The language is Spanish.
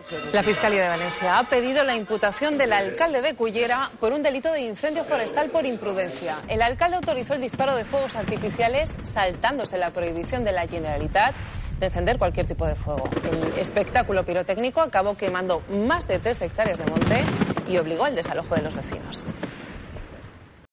La Fiscalía de Valencia ha pedido la imputación del alcalde de Cullera por un delito de incendio forestal por imprudencia. El alcalde autorizó el disparo de fuegos artificiales saltándose la prohibición de la Generalitat de encender cualquier tipo de fuego. El espectáculo pirotécnico acabó quemando más de 3 hectáreas de monte y obligó al desalojo de los vecinos.